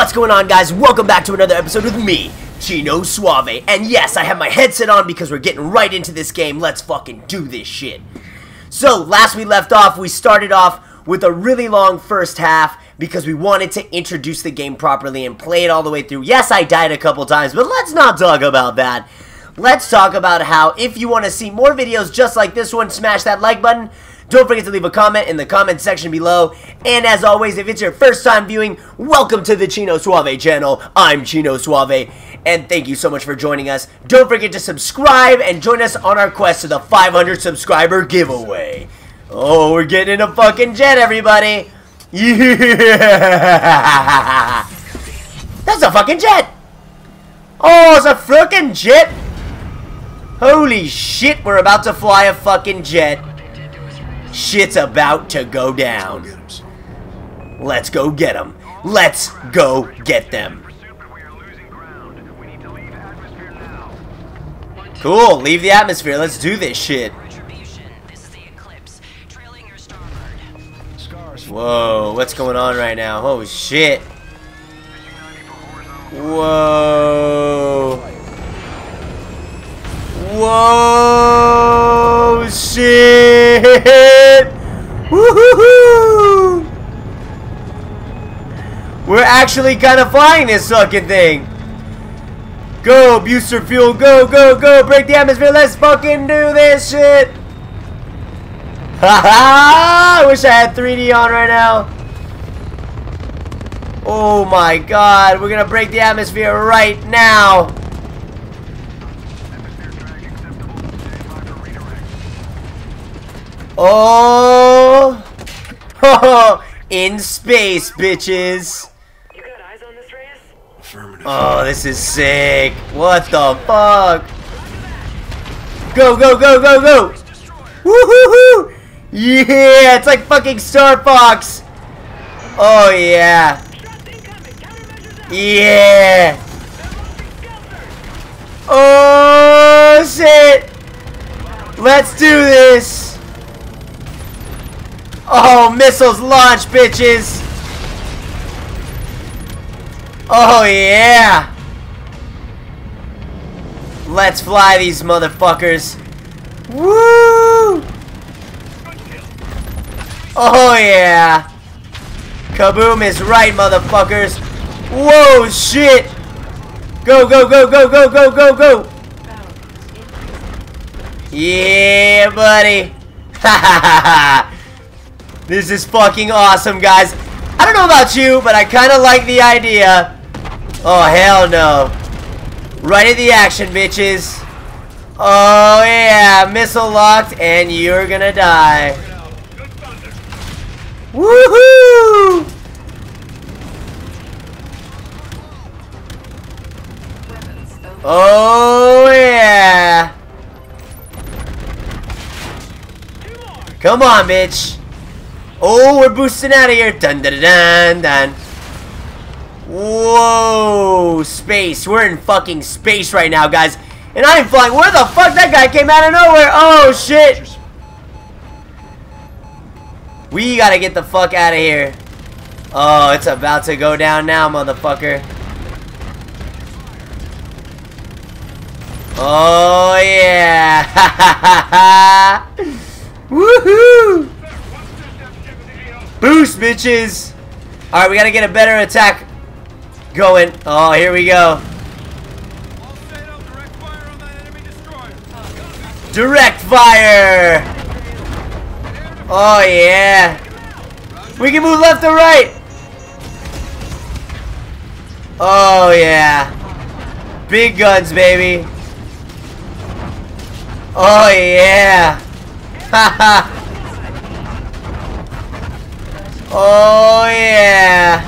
What's going on, guys? Welcome back to another episode with me, Chino Suave. And yes, I have my headset on because we're getting right into this game. Let's fucking do this shit. So, last we left off, we started off with a really long first half because we wanted to introduce the game properly and play it all the way through. Yes, I died a couple times, but let's not talk about that. Let's talk about how, if you want to see more videos just like this one, smash that like button. Don't forget to leave a comment in the comment section below. And as always, if it's your first time viewing, welcome to the Chino Suave channel. I'm Chino Suave, and thank you so much for joining us. Don't forget to subscribe and join us on our quest to the 500 subscriber giveaway. Oh, we're getting in a fucking jet, everybody. Yeah! That's a fucking jet! Oh, it's a fucking jet! Holy shit, we're about to fly a fucking jet. Shit's about to go down. Let's go get them. Let's go get them. Cool, leave the atmosphere. Let's do this shit. Whoa, what's going on right now? Oh shit. Whoa. Whoa, shit! Woohoo! We're actually kind of flying this fucking thing. Go, booster fuel, go, go, go! Break the atmosphere, let's fucking do this shit! Haha! I wish I had 3D on right now. Oh my god, we're gonna break the atmosphere right now. Oh, in space, bitches. You got eyes on this race? Affirmative. Oh, this is sick. What the fuck? Go, go, go, go, go. Woohoo! Yeah, it's like fucking Star Fox. Oh, yeah. Yeah. Oh, shit. Let's do this. Oh, missiles launch, bitches! Oh, yeah! Let's fly these motherfuckers. Woo! Oh, yeah! Kaboom is right, motherfuckers! Whoa, shit! Go, go, go, go, go, go, go, go! Yeah, buddy! Ha ha ha ha! This is fucking awesome, guys. I don't know about you, but I kind of like the idea. Oh, hell no. Right at the action, bitches. Oh, yeah. Missile locked, and you're gonna die. Woohoo! Oh, yeah. Come on, bitch. Oh, we're boosting out of here. Dun dun dun dun. Whoa, space. We're in fucking space right now, guys. And I'm flying. Where the fuck? That guy came out of nowhere. Oh, shit. We gotta get the fuck out of here. Oh, it's about to go down now, motherfucker. Oh, yeah. Ha ha ha ha. Woohoo. Boost, bitches! Alright, we gotta get a better attack going. Oh, here we go. Direct fire! Oh, yeah. We can move left or right. Oh, yeah. Big guns, baby. Oh, yeah. Haha. Oh, yeah.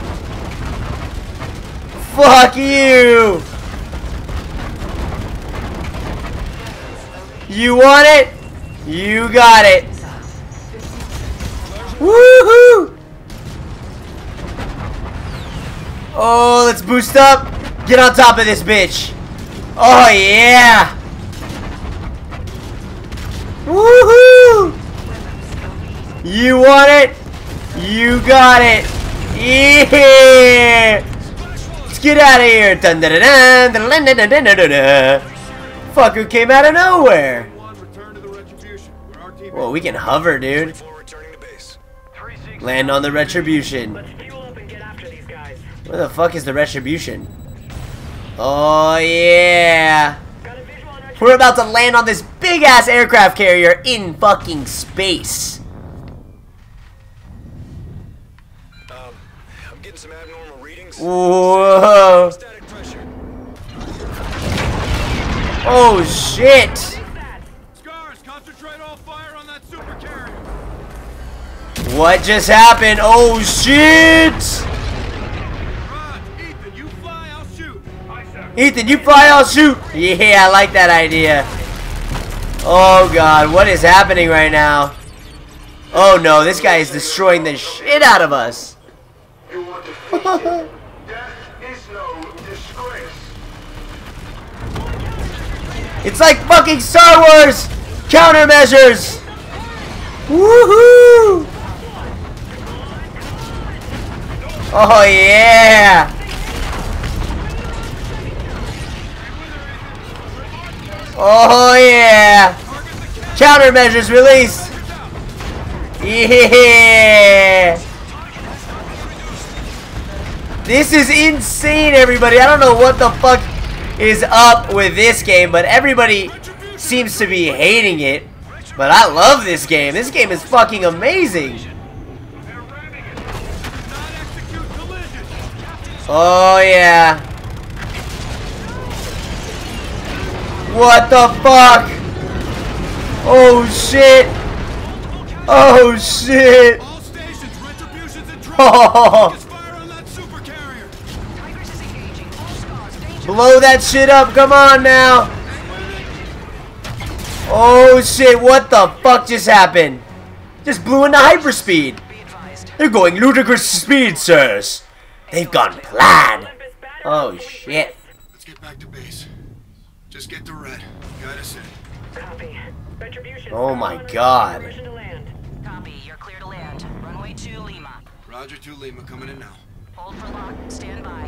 Fuck you. You want it? You got it. Woohoo! Oh, let's boost up. Get on top of this bitch. Oh, yeah. Woohoo! You want it? You got it. Yeah! Let's get out of here. Dun, dun, dun, dun, dun, dun, dun, dun, dun, dun, dun. Fucker came out of nowhere. Whoa, we can hover, dude. Land on the retribution. Where the fuck is the retribution? Oh yeah. We're about to land on this big ass aircraft carrier in fucking space. I'm getting some abnormal readings. Whoa. Oh shit. Scars, concentrate all fire on that super carrier. What just happened? Oh shit. Ethan, you fly, I'll shoot. Ethan, you fly, I'll shoot. Yeah, I like that idea. Oh god, what is happening right now? Oh no, this guy is destroying the shit out of us. You want to face it. Death is no disgrace. It's like fucking Star Wars countermeasures. Woohoo! Oh yeah! Oh yeah! Countermeasures released! Yeah! This is insane, everybody. I don't know what the fuck is up with this game, but everybody seems to be hating it. But I love this game. This game is fucking amazing. Oh yeah. What the fuck? Oh shit. Oh shit. Oh. Blow that shit up. Come on now. Oh shit. What the fuck just happened? Just blew into hyperspeed. They're going ludicrous speed, sirs. They've gone plaid. Oh shit. Let's get back to base. Just get to Red. Guide us in. Copy. Retribution. Oh my god. Permission to land. Copy. You're clear to land. Runway 2 Lima. Roger 2 Lima coming in now. Hold for lock. Stand by.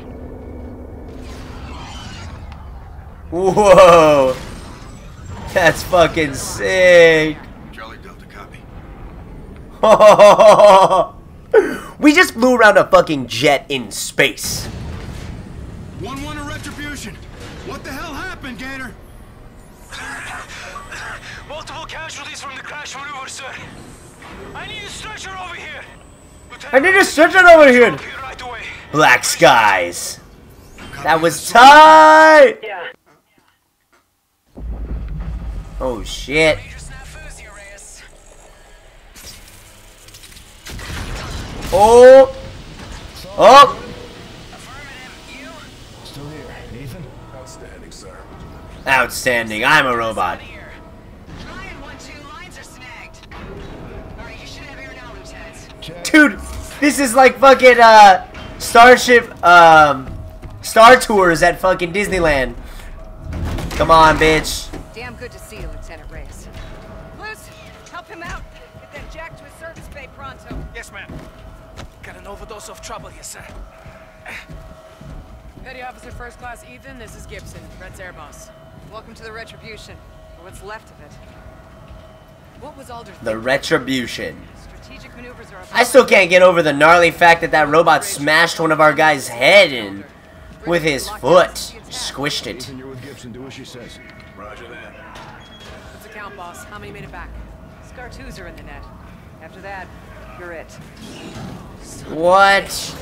Whoa. That's fucking sick. Charlie Delta, copy. We just flew around a fucking jet in space. 1-1 a retribution. What the hell happened, Gator? Multiple casualties from the crash maneuver, sir. I need a stretcher over here. I need a stretcher over here. Right away. Black skies. That was tight. Yeah. Oh shit. Oh. Oh. Still here, Ethan? Outstanding, sir. Outstanding. I'm a robot. Ryan 1-2. Lines are snagged. Alright, you should have air now, Lieutenant. Dude, this is like fucking Starship Star Tours at fucking Disneyland. Come on, bitch. Damn good to see you, Lieutenant Reyes. Liz, help him out. Get that jack to his service bay pronto. Yes, ma'am. Got an overdose of trouble here, sir. Petty Officer First Class Ethan, this is Gibson, Red's air boss. Welcome to the Retribution, or what's left of it. What was Alder The Retribution. Strategic maneuvers are I still can't get over the gnarly fact that that robot smashed one of our guys' head in with his foot. Squished it. Ethan, you're with Gibson. Do what she says. Roger that. What's the count, boss? How many made it back? Scar 2s are in the net. After that, you're it. What?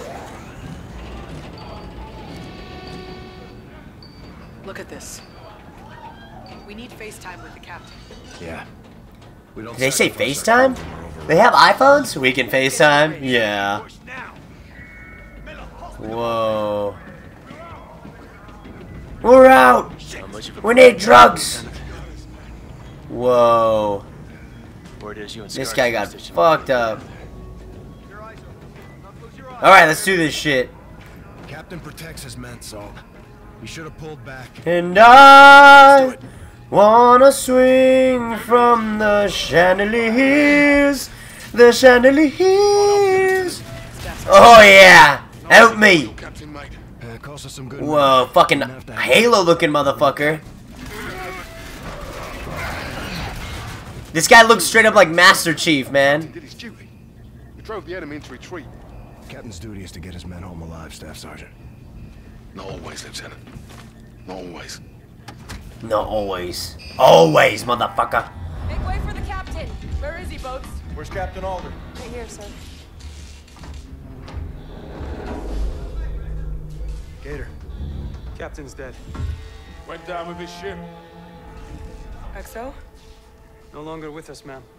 Look at this. We need FaceTime with the captain. Yeah. We don't Did they say FaceTime? They have iPhones? We can FaceTime? Yeah. Whoa. We're out! We need drugs! Whoa. This guy got fucked up. Alright, let's do this shit. Captain protects his men, Salt. He should have pulled back. And I wanna swing from the chandeliers. The chandeliers. Oh yeah! Help me! Captain Mike. That cost us some good. Whoa, fucking Halo-looking motherfucker. This guy looks straight up like Master Chief, man. Did his duty. He drove the enemy into retreat. Captain's duty is to get his men home alive, Staff Sergeant. Not always, Lieutenant. Not always. Not always. Always, motherfucker. Make way for the captain. Where is he, Boats? Where's Captain Alder? Right here, sir. Gator. Captain's dead. Went down with his ship. XO? No longer with us, ma'am.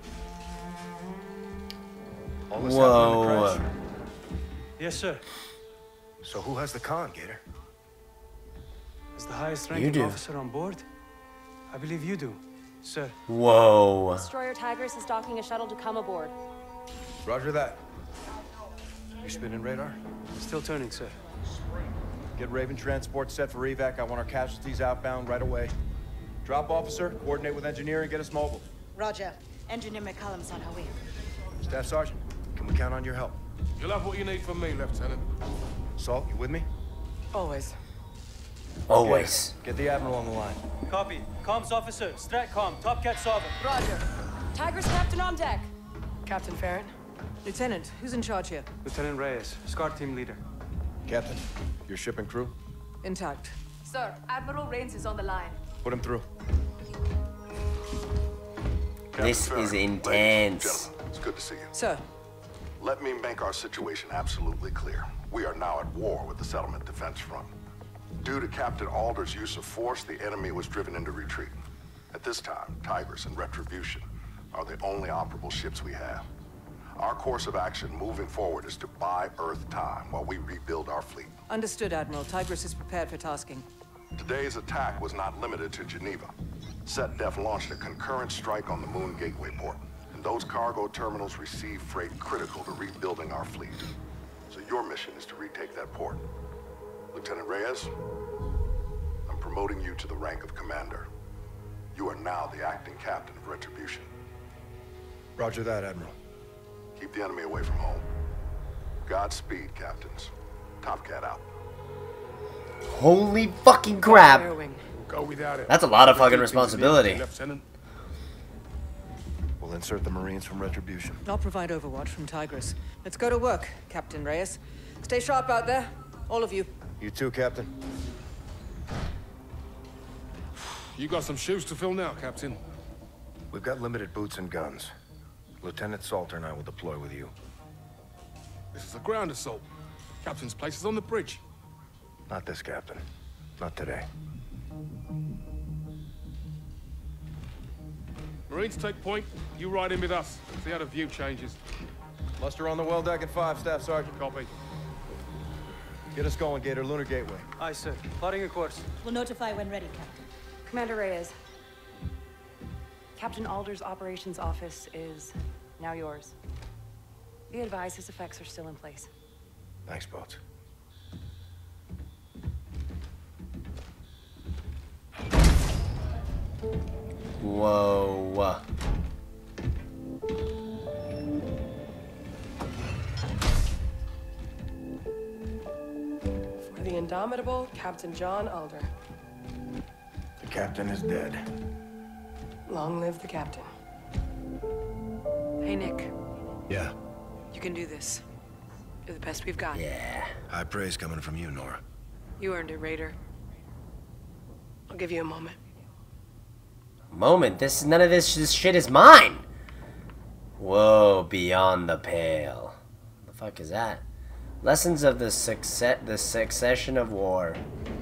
All this happened in the Whoa. crash? Yes, sir. So who has the con, Gator? As the highest You ranking do. officer on board, I believe you do, sir. Whoa. Destroyer Tigris is docking a shuttle to come aboard. Roger that. You spinning radar? Still turning, sir. Get Raven transport set for evac. I want our casualties outbound right away. Drop officer, coordinate with engineer and get us mobile. Roger. Engineer McCallum's on her way. Staff Sergeant, can we count on your help? You'll have what you need from me, Lieutenant. Salt, you with me? Always. Always. Get the Admiral on the line. Copy. Comms officer, Stratcom, Top Cat Sovereign. Roger. Tigris captain on deck. Captain Farron. Lieutenant, who's in charge here? Lieutenant Reyes, SCAR team leader. Captain, your ship and crew? Intact. Sir, Admiral Rains is on the line. Put him through. This Captain is Farron, intense. ladies and gentlemen, it's good to see you. Sir. Let me make our situation absolutely clear. We are now at war with the Settlement Defense Front. Due to Captain Alder's use of force, the enemy was driven into retreat. At this time, Tigris and Retribution are the only operable ships we have. Our course of action moving forward is to buy Earth time while we rebuild our fleet. Understood, Admiral. Tigris is prepared for tasking. Today's attack was not limited to Geneva. SetDef launched a concurrent strike on the Moon Gateway port, and those cargo terminals received freight critical to rebuilding our fleet. So your mission is to retake that port. Lieutenant Reyes, I'm promoting you to the rank of commander. You are now the acting captain of Retribution. Roger that, Admiral. Keep the enemy away from home. Godspeed, captains. Top Cat out. Holy fucking crap. Air wing. Go without it. That's a lot of fucking responsibility. Lieutenant. We'll insert the Marines from Retribution. I'll provide overwatch from Tigris. Let's go to work, Captain Reyes. Stay sharp out there, all of you. You too, Captain. You got some shoes to fill now, Captain. We've got limited boots and guns. Lieutenant Salter and I will deploy with you. This is a ground assault. Captain's place is on the bridge. Not this, Captain. Not today. Marines take point. You ride in with us. See how the view changes. Muster on the well deck at 5, Staff Sergeant. Copy. Get us going, Gator. Lunar Gateway. Aye, sir. Plotting a course. We'll notify when ready, Captain. Commander Reyes. Captain Alder's operations office is now yours. Be advised his effects are still in place. Thanks, Boats. Whoa. For the indomitable Captain John Alder. The captain is dead. Long live the captain. Hey, Nick. Yeah. You can do this. You're the best we've got. Yeah. High praise coming from you, Nora. You earned it, Raider. I'll give you a moment. Moment. None of this shit is mine. Whoa, beyond the pale. What the fuck is that? Lessons of the succession of war.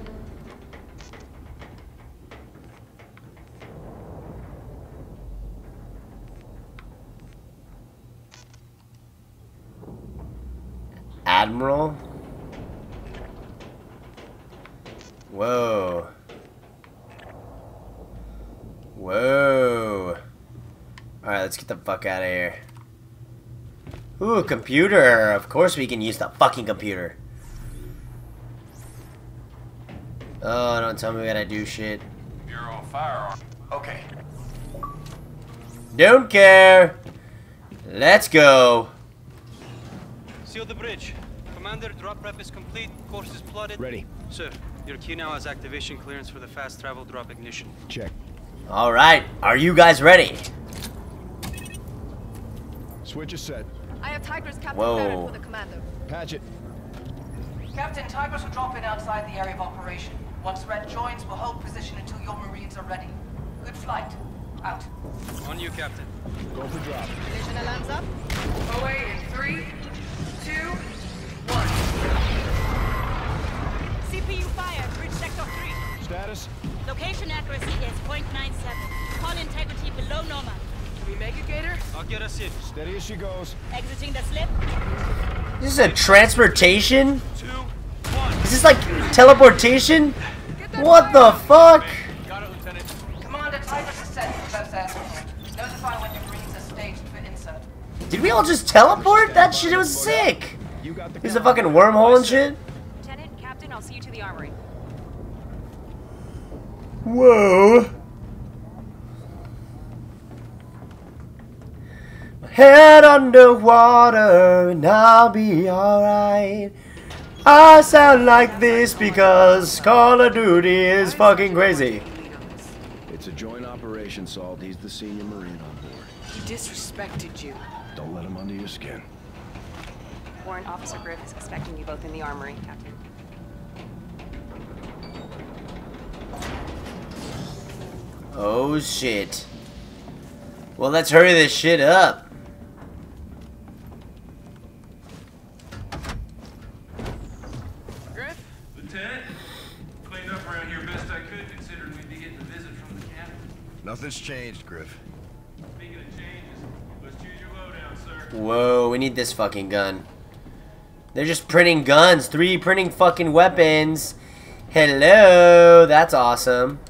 Admiral? Whoa. Whoa. Alright, let's get the fuck out of here. Ooh, computer. Of course we can use the fucking computer. Oh, don't tell me we gotta do shit. You're on firearm. Okay. Don't care. Let's go. Seal the bridge. Commander, drop prep is complete. Course is plotted. Ready. Sir, your queue now has activation clearance for the fast travel drop ignition. Check. All right, are you guys ready? Switch is set. I have Tiger's Captain Whoa. Barrett for the commander. Patch it. Captain, Tigers will drop in outside the area of operation. Once Red joins, we'll hold position until your Marines are ready. Good flight. Out. On you, Captain. Go for drop. Ignition alarms up. Away in 3, 2, 1. CPU fire, bridge sector 3. Status? Location accuracy is 0.97. Call integrity below normal. We make it, Gator? I'll get us in. Steady as she goes. Exiting the slip. This is a transportation? 2, 1. Is this like teleportation? What the fuck? Got it, Lieutenant. Commander, Tigers is set for close air support. Notify when your Marines are staged for insert. Did we all just teleport? That shit was sick. You got the There's a fucking wormhole and shit. Lieutenant, Captain, I'll see you to the armory. Whoa. Head underwater and I'll be alright. I sound like this because Call of Duty is fucking crazy. It's a joint operation, Salt. He's the senior Marine on board. He disrespected you. Don't let him under your skin. Warrant Officer Griff is expecting you both in the armory, Captain. Oh shit. Well, let's hurry this shit up. Griff? Lieutenant, cleaned up around here best I could, considering we'd be getting a visit from the captain. Nothing's changed, Griff. Speaking of changes, let's choose your lowdown, sir. Whoa, we need this fucking gun. They're just printing guns. 3 printing fucking weapons. Hello, that's awesome.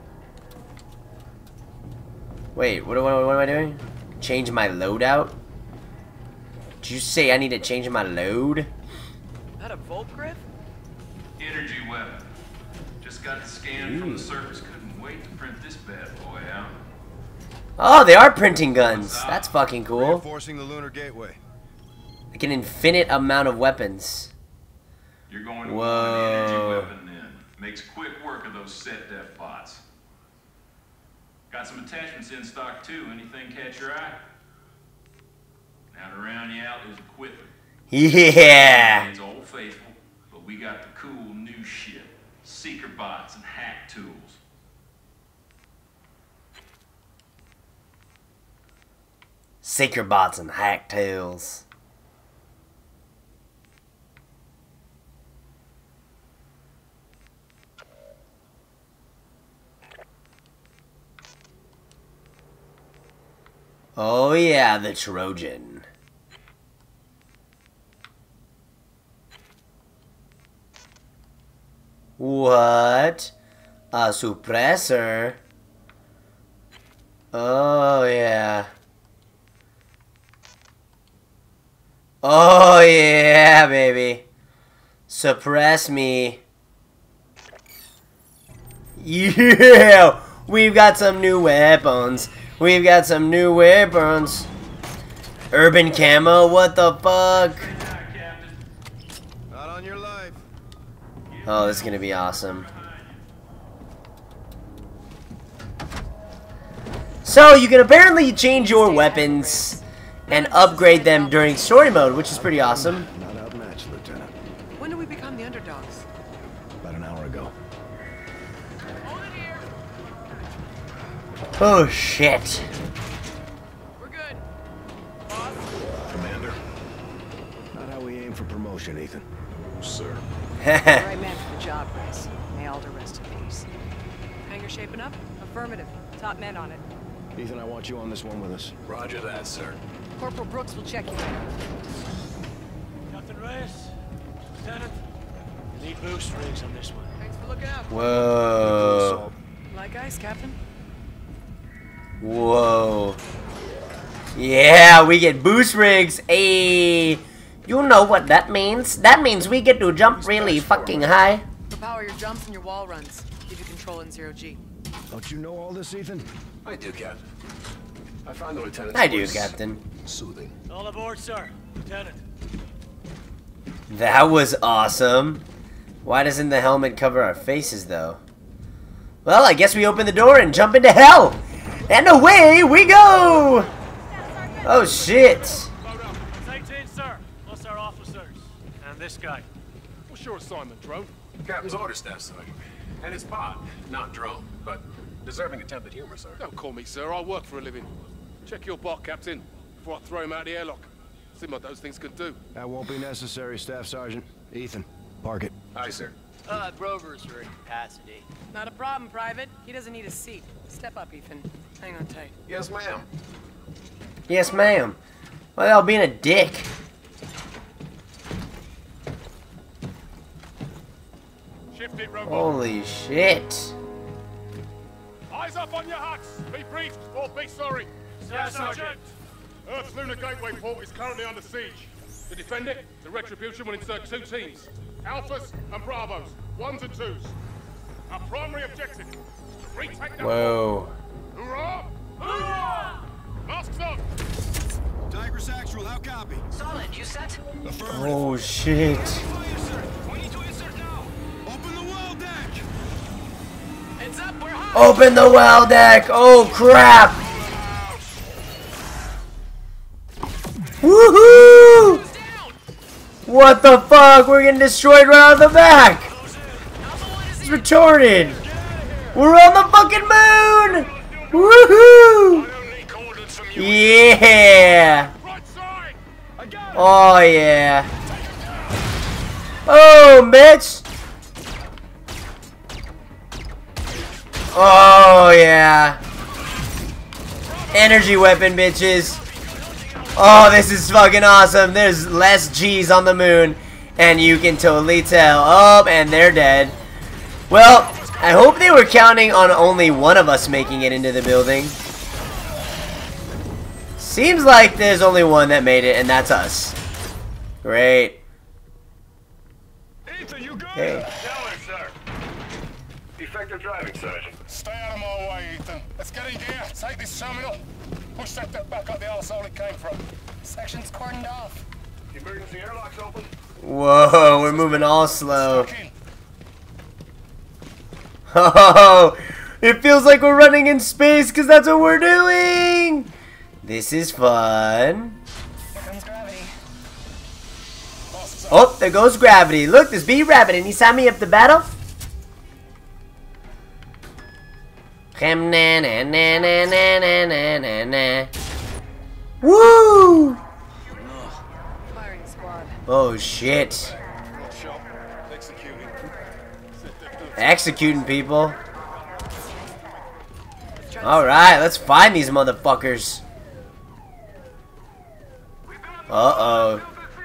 Wait, what am I doing? Change my loadout? Did you say I need to change my load? That a Volt, Griff? Energy weapon. Just got the scan from the surface. Couldn't wait to print this bad boy out. Oh, they are printing guns. That's fucking cool. Reinforcing the lunar gateway. Like an infinite amount of weapons. You're going to Whoa. want an energy weapon then. Makes quick work of those set def bots. Got some attachments in stock too. Anything catch your eye? Now to round you out is equipment. Yeah. It's old faithful, but we got the cool new shit. Seeker bots and hack tools. Seeker bots and hack tools. Oh yeah, the Trojan. What? A suppressor? Oh yeah. Oh yeah, baby. Suppress me. Yeah! We've got some new weapons. We've got some new weapons. Urban camo, what the fuck? Not on your life. Oh, this is gonna be awesome. So, you can apparently change your weapons and upgrade them during story mode, which is pretty awesome. Not outmatched, Lieutenant. When do we become the underdogs? About an hour ago. Oh, shit. We're good. Commander. Not how we aim for promotion, Ethan. Sir. Right man for the job, Grace. May all the rest in peace. Hangar shaping up? Affirmative. Top men on it. Ethan, I want you on this one with us. Roger that, sir. Corporal Brooks will check you later. Captain Reyes, Lieutenant, you need boost rigs on this one. Thanks for looking out. Whoa. Like ice, Captain. Whoa. Yeah, we get boost rigs. Ayy. You know what that means? That means we get to jump really fucking high. To power your jumps and your wall runs. Give you control in 0G. Don't you know all this, Ethan? I do, Captain. I find the lieutenant's I do, voice Captain. soothing. All aboard, sir. Lieutenant. That was awesome. Why doesn't the helmet cover our faces, though? Well, I guess we open the door and jump into hell. And away we go! Oh, shit. It's 18, sir. Plus our officers. And this guy. What's your assignment, drone? Captain's orders, Staff Sergeant. And it's pod, not drone, but deserving attempted humor, sir. Don't call me sir, I work for a living. Check your bot, Captain, before I throw him out the airlock. See what those things can do. That won't be necessary, Staff Sergeant. Ethan, park it. Aye, sir. Rovers are in capacity. Not a problem, Private. He doesn't need a seat. Step up, Ethan. Hang on tight. Yes, ma'am. Yes, ma'am. Why y'all being a dick? Shift it, Rover. Holy shit. Eyes up on your hats. Be briefed or be sorry. Yes, Sergeant. Earth's lunar gateway port is currently under siege. To defend it, the Retribution will insert 2 teams. Alphas and Bravos, 1s and 2s. Our primary objective is to retake that Whoa. port. Hoorah! Hoorah! Masks on! Tigris Actual, how copy? Solid, you set? Oh, shit. Open the well deck! Heads up, we're hot! Open the well deck! Oh, crap! Woohoo! What the fuck? We're getting destroyed right out of the back! It's retarded! We're on the fucking moon! Woohoo! Yeah! Oh yeah! Oh, bitch! Oh yeah! Energy weapon, bitches! Oh, this is fucking awesome. There's less G's on the moon, and you can totally tell. Oh, and they're dead. Well, I hope they were counting on only one of us making it into the building. Seems like there's only one that made it, and that's us. Great. Ethan, you good? Hey. Gentlemen, sir. Effective driving, Sergeant. Stay out of my way, Ethan. Let's get in gear, take this terminal. Push that back up the arsehole it came from. Section's cordoned off. Emergency airlocks open. Whoa, we're moving all slow. Oh, it feels like we're running in space because that's what we're doing. This is fun. Here comes gravity. Oh, there goes gravity. Look, there's B-Rabbit, and he signed me up to battle. Woo! Firing squad. Oh shit. Executing people. Alright, let's find these motherfuckers. Uh-oh.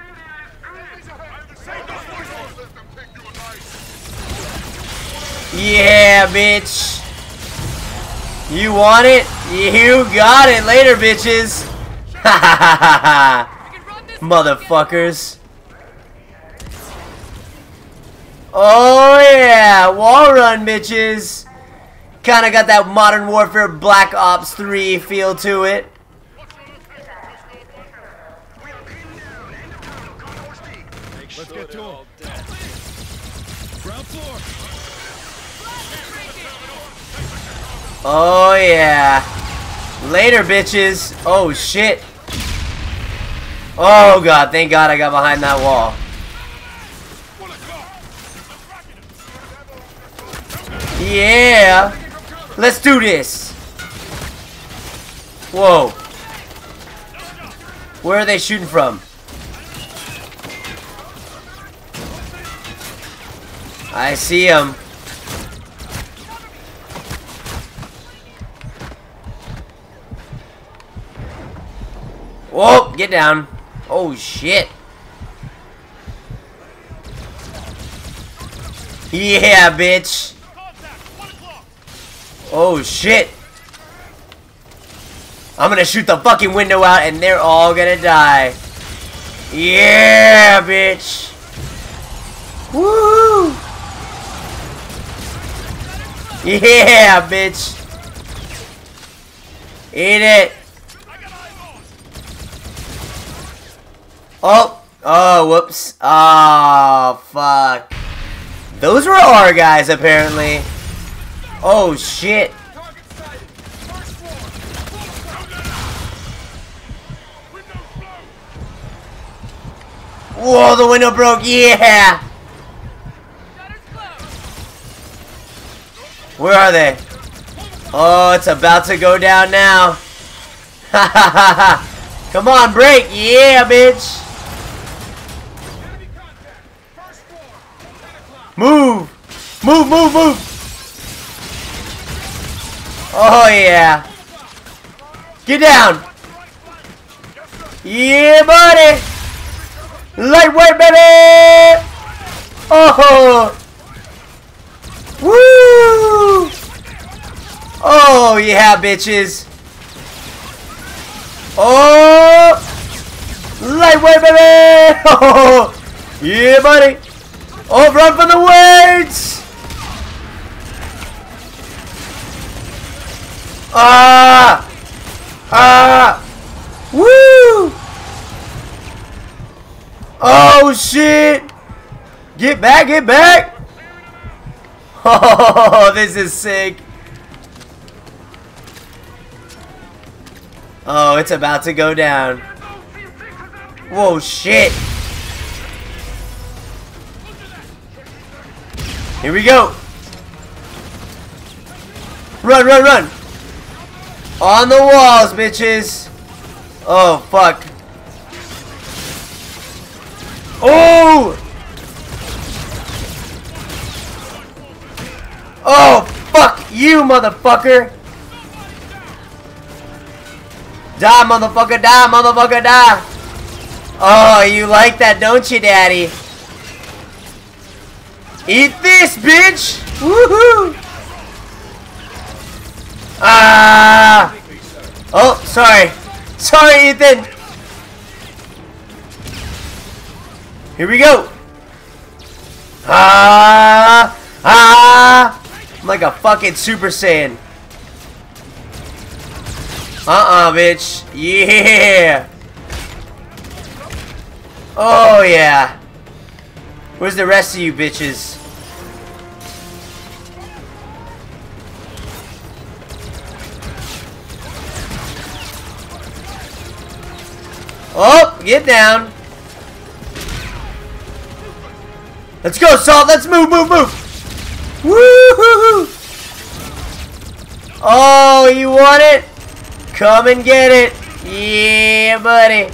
Yeah, bitch. You want it? You got it later, bitches. Ha ha ha ha. Motherfuckers. Oh yeah, wall run, bitches. Kinda got that Modern Warfare Black Ops 3 feel to it. Let's get to him. Ground floor. Oh yeah. Later, bitches. Oh shit. Oh god, thank god I got behind that wall. Yeah. Let's do this. Whoa. Where are they shooting from? I see them. Whoa, get down. Oh shit. Yeah, bitch. Oh shit. I'm gonna shoot the fucking window out and they're all gonna die. Yeah, bitch. Woo! Yeah, bitch. Eat it. Oh, Oh, whoops. Oh, fuck. Those were our guys, apparently. Oh, shit. Whoa, the window broke. Yeah. Where are they? Oh, it's about to go down now. Ha ha ha ha. Come on, break. Yeah, bitch. Move. Move, move, move. Oh, yeah. Get down. Yeah, buddy. Lightweight, baby. Oh. Woo. Oh, yeah, bitches. Oh. Lightweight, baby. Oh. Yeah, buddy. Oh, run for the weights. Ah. Ah. Woo. Oh, shit. Get back, get back. Oh, this is sick. Oh, it's about to go down. Whoa, shit. Here we go. Run, run, run. On the walls, bitches. Oh, fuck. Oh! Oh, fuck you, motherfucker. Die, motherfucker, die, motherfucker, die. Oh, you like that, don't you, daddy? Eat this, bitch! Woohoo! Ah! Oh, sorry. Sorry, Ethan. Here we go. Ah! Ah! I'm like a fucking Super Saiyan. Bitch. Yeah. Oh, yeah. Where's the rest of you bitches? Oh, get down. Let's go, Salt. Let's move, move, move. Woo-hoo-hoo. Oh, you want it? Come and get it. Yeah, buddy.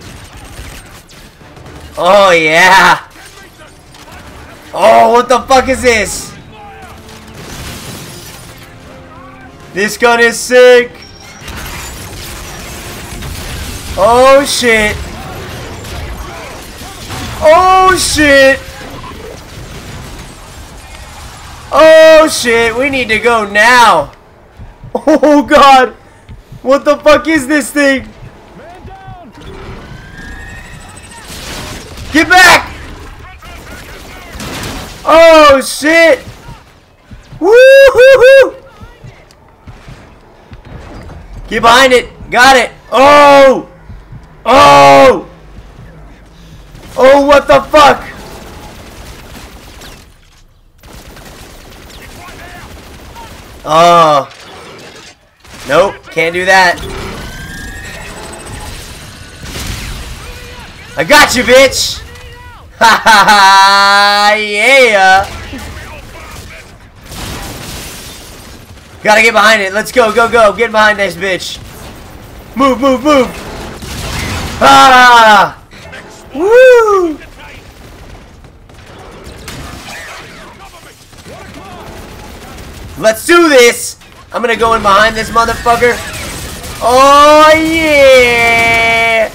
Oh, yeah. Oh, what the fuck is this? This gun is sick. Oh, shit. Oh, shit. Oh, shit. We need to go now. Oh, God. What the fuck is this thing? Get back! Oh, shit. Woo-hoo-hoo. Get behind it. Got it. Oh. Oh. Oh, what the fuck? Oh. Nope, can't do that. I got you, bitch. Ha ha ha. Yeah. Gotta get behind it. Let's go, go, go. Get behind this bitch. Move, move, move. Ah. Woo. Let's do this. I'm gonna go in behind this motherfucker. Oh, yeah.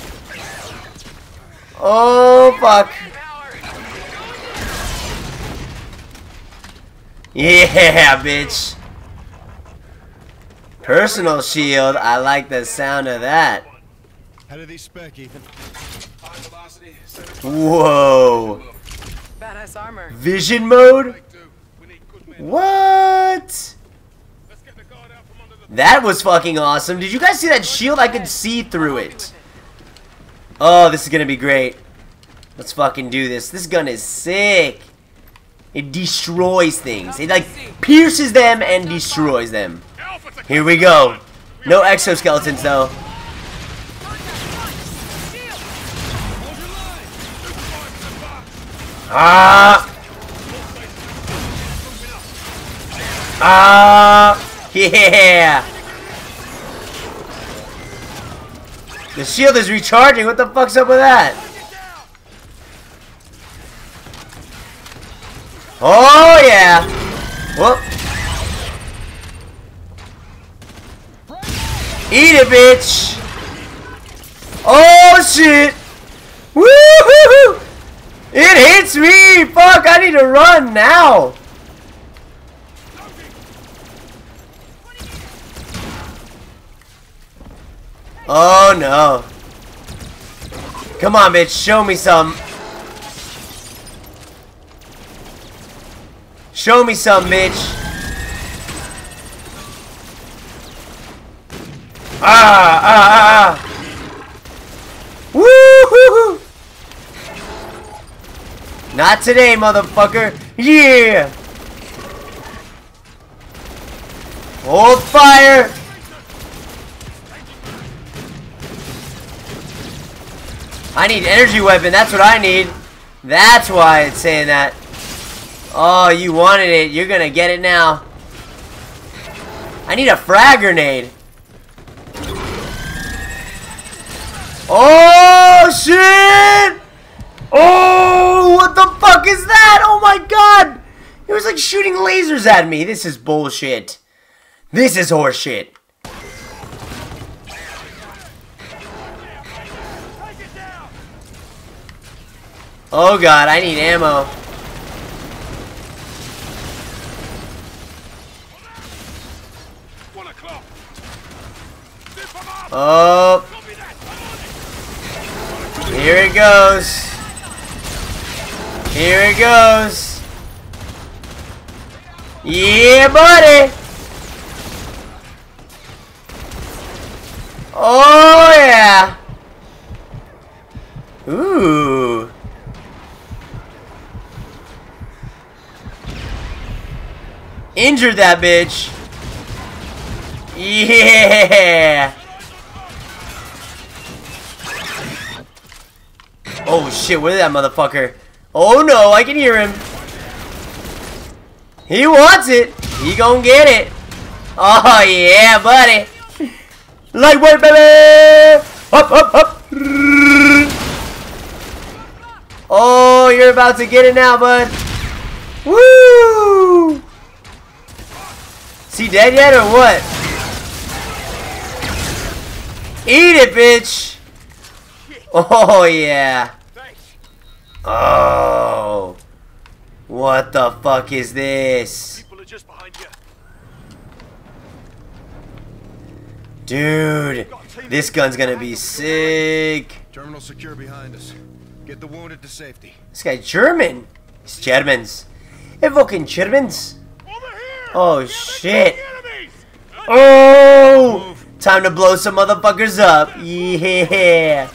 Oh, fuck. Yeah, bitch. Personal shield. I like the sound of that. How do these spec, Ethan? Whoa. Badass armor. Vision mode? What? That was fucking awesome. Did you guys see that shield? I could see through it. Oh, this is gonna be great. Let's fucking do this. This gun is sick. It destroys things. It like pierces them and destroys them. Here we go. No exoskeletons though. Yeah. The shield is recharging. What the fuck's up with that? Oh yeah. Whoop. Eat it, bitch. Oh shit. Woohoo! It hits me. Fuck, I need to run now. Oh no. Come on, bitch. Show me some. Show me some, bitch. Woo-hoo-hoo. Not today, motherfucker. Yeah. Hold fire. I need energy weapon. That's what I need. That's why it's saying that. Oh, you wanted it. You're gonna get it now. I need a frag grenade. Oh, shit! Oh, what the fuck is that? Oh my god! It was like shooting lasers at me. This is bullshit. This is horseshit. Oh god, I need ammo. Oh. Here it goes. Here it goes. Yeah, buddy. Oh, yeah. Ooh. Injured that bitch. Yeah. Oh shit, where is that motherfucker? Oh no, I can hear him. He wants it. He gonna get it. Oh yeah, buddy. Lightweight, baby. Up, up, up. Oh, you're about to get it now, bud. Woo! Is he dead yet or what? Eat it, bitch. Oh yeah. Oh. What the fuck is this? Dude, this gun's gonna be sick. Terminal secure behind us. Get the wounded to safety. This guy German. He's Germans. Evoking Germans. Oh shit. Oh! Time to blow some motherfuckers up. Yeah.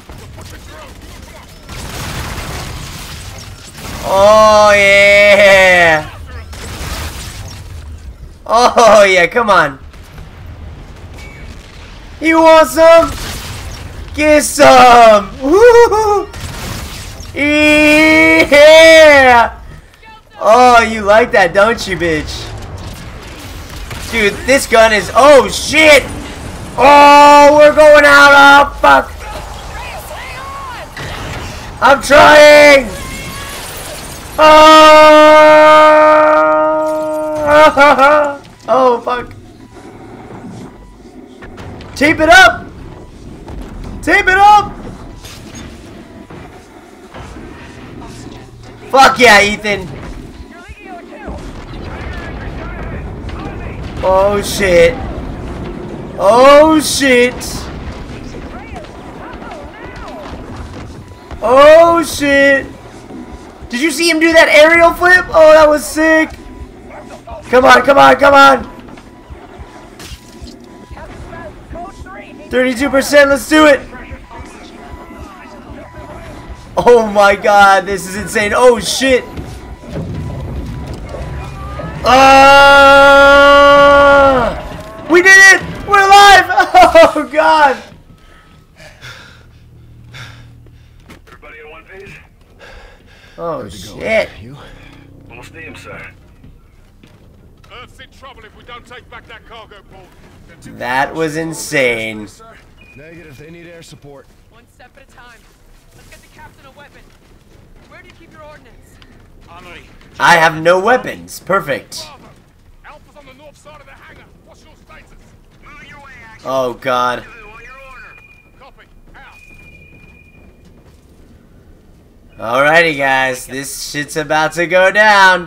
Oh yeah. Oh yeah, come on. You want some? Get some. Woo! Yeah. Oh, you like that, don't you, bitch? Dude, this gun is... Oh, shit! Oh, we're going out! Oh, fuck! I'm trying! Oh, oh fuck. Tape it up! Tape it up! Fuck yeah, Ethan! Oh shit. Oh shit. Oh shit. Did you see him do that aerial flip? Oh, that was sick. Come on, come on, come on. 32%, let's do it. Oh my god, this is insane. Oh shit. We did it! We're alive! Oh god. Everybody in one piece? Oh shit. You? Full steam, sir. Earth's in trouble if we don't take back that cargo port. That was insane. Negative, they need air support. One step at a time. Let's get the captain a weapon. Where do you keep your ordnance? Armory. I have no weapons. Perfect. Alpha's on the north side of the hangar. What's your status? Moving your way, action. Oh god. Copy. Out. Alrighty guys, this shit's about to go down.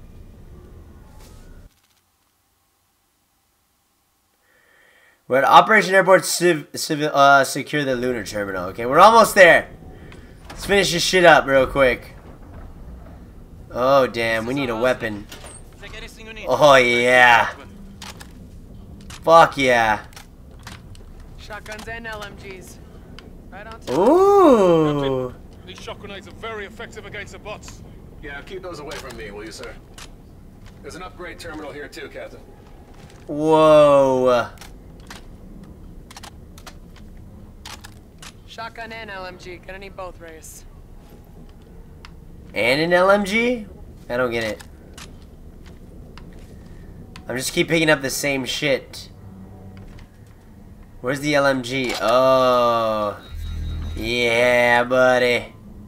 We're at Operation Airport secure the lunar terminal. Okay, we're almost there. Let's finish this shit up real quick. Oh damn, we need a weapon. Oh yeah. Fuck yeah. Shotguns and LMGs. Right on top. Ooh. These shock grenades are very effective against the bots. Yeah, keep those away from me, will you, sir? There's an upgrade terminal here too, Captain. Whoa. Shotgun and LMG. Gonna need both, Reyes. And an LMG? I don't get it. I'm just keep picking up the same shit. Where's the LMG? Oh. Yeah, buddy.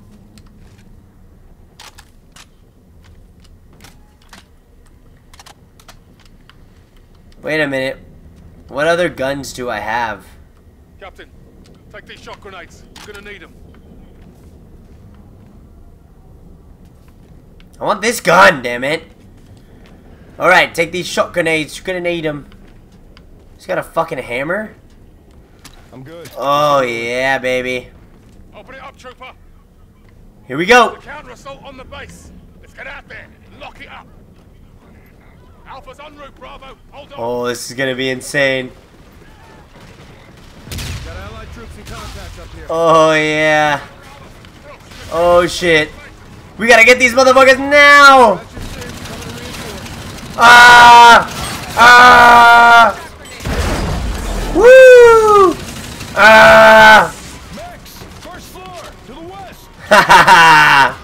Wait a minute. What other guns do I have? Captain, take these shock grenades. You're gonna need them. I want this gun, damn it. Alright, take these shock grenades. You're gonna need them. He's got a fucking hammer? I'm good. Oh, yeah, baby. Open it up, trooper. Here we go. The counter assault on the base. Let's get out there. Lock it up. Alpha's en route, Bravo. Hold on. Oh, this is gonna be insane. Got allied troops in contact up here. Oh, yeah. Oh, shit. We gotta get these motherfuckers now! Ah! Ah! Woo! Ah! Max, first floor, to the west. Ha ha ha!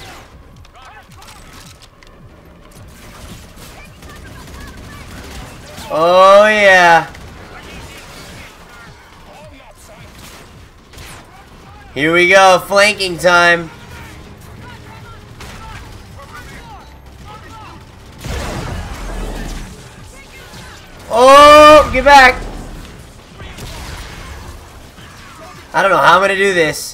Oh, yeah. Here we go, flanking time. Oh, get back. I don't know how I'm gonna do this.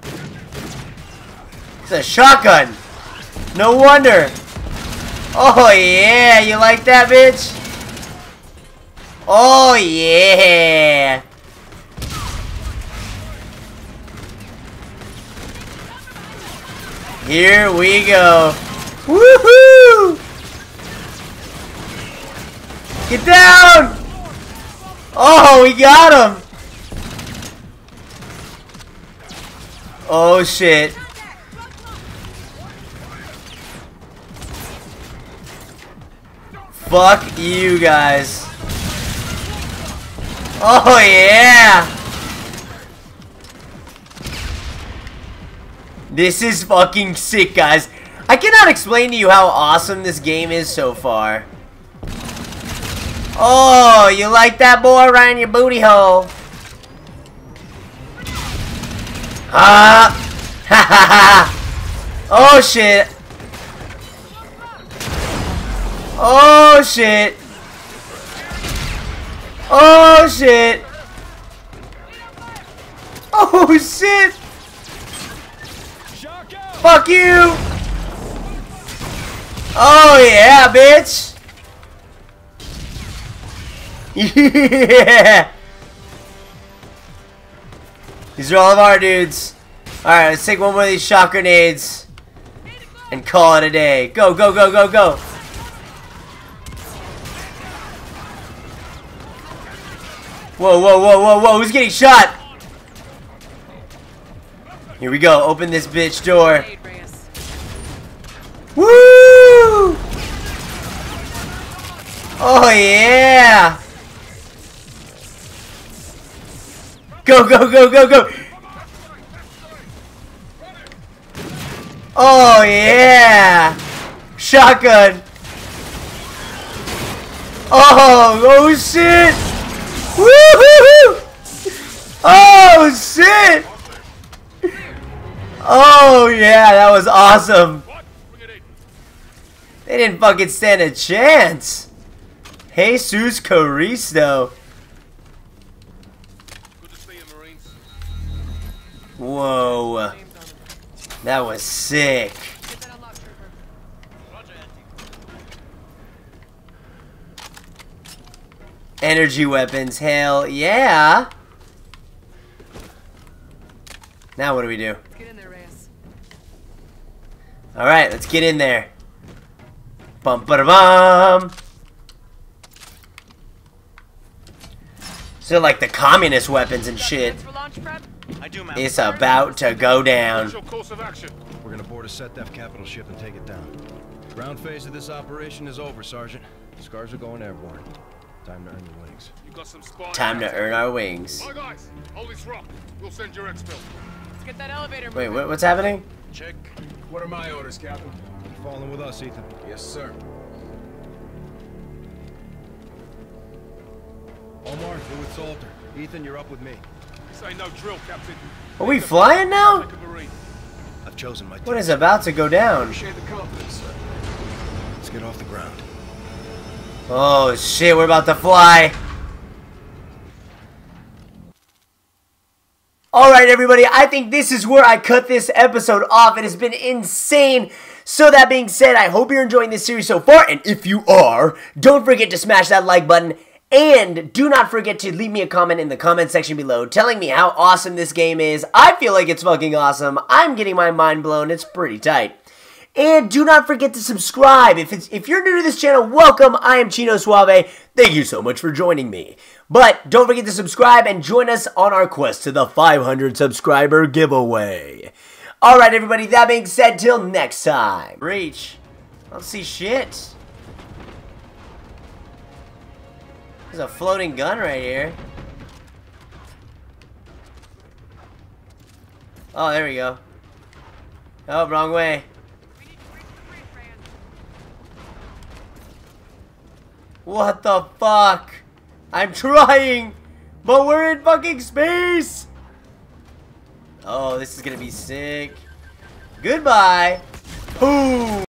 It's a shotgun. No wonder. Oh yeah, you like that, bitch? Oh yeah. Here we go. Woohoo! Get down! Oh, we got him! Oh shit. Fuck you guys. Oh yeah! This is fucking sick, guys. I cannot explain to you how awesome this game is so far. Oh, you like that, boy, right in your booty hole? Ah! Ha ha ha! Oh shit! Oh shit! Oh shit! Oh shit! Fuck you! Oh yeah, bitch! Yeah! These are all of our dudes. Alright, let's take one more of these shock grenades and call it a day. Go, go, go, go, go! Whoa, whoa, whoa, whoa, whoa, who's getting shot? Here we go. Open this bitch door. Woo! Oh yeah! Go, go, go, go, go! Oh yeah! Shotgun! Oh shit! Woo-hoo-hoo! Oh shit! Oh yeah, that was awesome! They didn't fucking stand a chance! Jesus Caristo! Whoa! That was sick! Energy weapons, hell yeah! Now what do we do? Let's get in there, Reyes. Alright, let's get in there. Bum ba da bum! So like the communist weapons and shit. It's about to go down. We're gonna board a SETDEF capital ship and take it down. Ground phase of this operation is over, Sergeant. Scars are going airborne. Time to earn your wings. Time to earn our wings. My guys, hold this rock. We'll send your exfil. Let's get that elevator Wait, moving. what's happening? Check. What are my orders, Captain? You're falling with us, Ethan. Yes, sir. Omar, go with Salter. Ethan, you're up with me. This ain't no drill, Captain. Are we flying now? I've chosen my team. What is about to go down? Appreciate the confidence, sir. Let's get off the ground. Oh shit, we're about to fly. Alright everybody, I think this is where I cut this episode off. It has been insane. So that being said, I hope you're enjoying this series so far. And if you are, don't forget to smash that like button. And do not forget to leave me a comment in the comment section below telling me how awesome this game is. I feel like it's fucking awesome. I'm getting my mind blown. It's pretty tight. And do not forget to subscribe. If you're new to this channel, welcome. I am Chino Suave. Thank you so much for joining me. But don't forget to subscribe and join us on our quest to the 500 subscriber giveaway. Alright everybody, that being said, till next time. Reach. I don't see shit. There's a floating gun right here. Oh, there we go. Oh, wrong way. What the fuck? I'm trying, but we're in fucking space. Oh, this is gonna be sick. Goodbye. Boom.